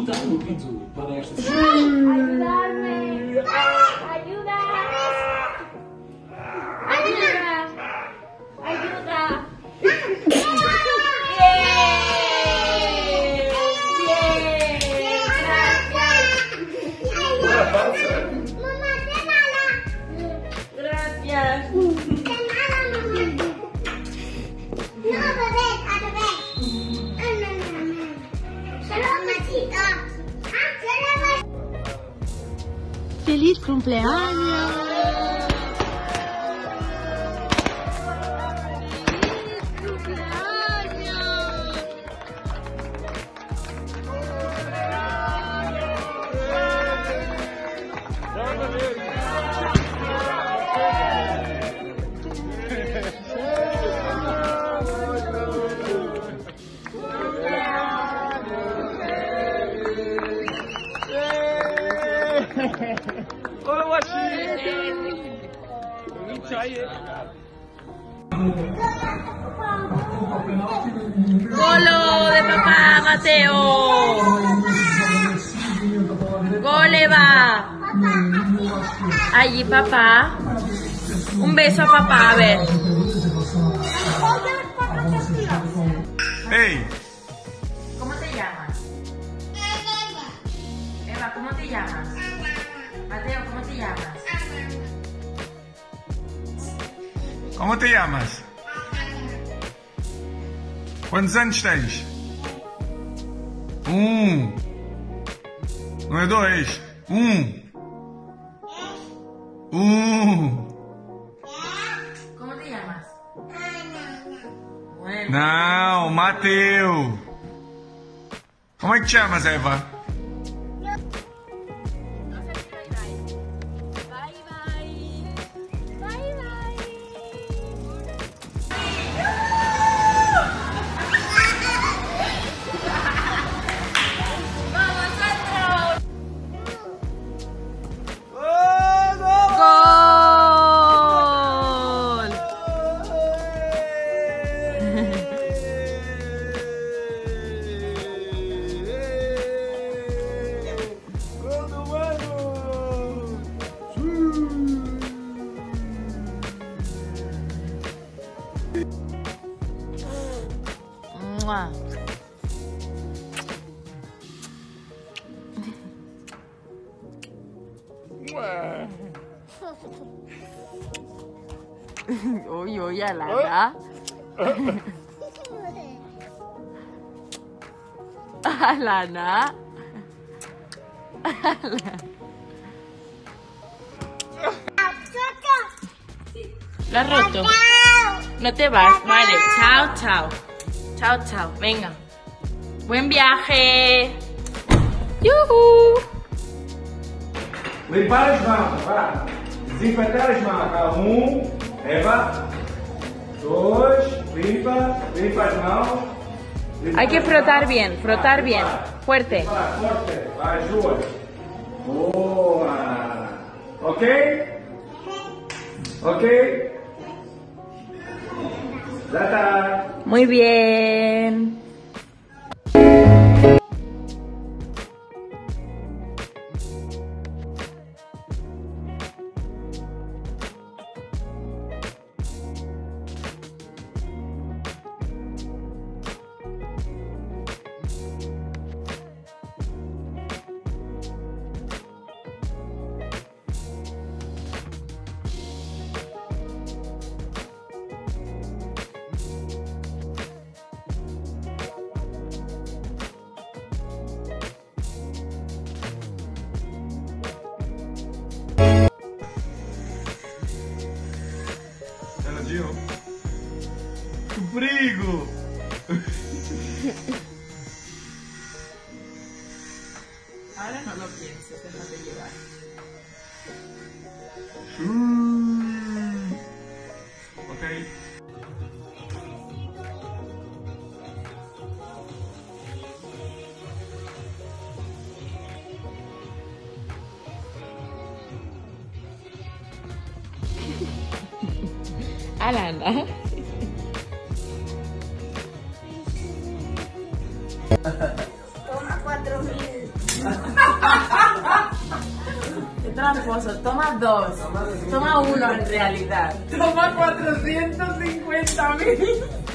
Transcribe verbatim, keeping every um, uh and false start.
dá no pedido para esta Ayudarme. Ayuda. Ayuda. Ayuda. ¡Feliz cumpleaños! ¡Golo de papá, Mateo! ¡Gole va! Allí, papá. Un beso a papá, a ver. ¡Hey! ¿Cómo te llamas? Eva, ¿cómo te llamas? Mateo, ¿cómo te llamas? Como te llamas? Quantos anos tens? Um. Não é dois. Um. Um. ¿Cómo te llamas? Bueno. Não, Mateu. Como é que te chamas, Eva? Mua. Uy, uy, Alana. Alana. ¿Lo has roto? No te vas, vale. Chao, chao. Chao, chao. Venga. Buen viaje. ¡Yuhu! Limpar as mãos, vá. Desinfetar as mãos. Vá. Um, Eva. Dois, limpa, limpa as mãos. Hay que frotar bien, frotar bien. Fuerte. Vá, forte. Vai, as duas. Boa. Ok? Ok? Já está. Muy bien. Que perigo! Ahora no lo pienses, déjate llevar. Mm. Ok. Alana. Toma cuatro mil. Qué tramposo. Toma dos. Toma uno en realidad. Toma cuatrocientos cincuenta mil.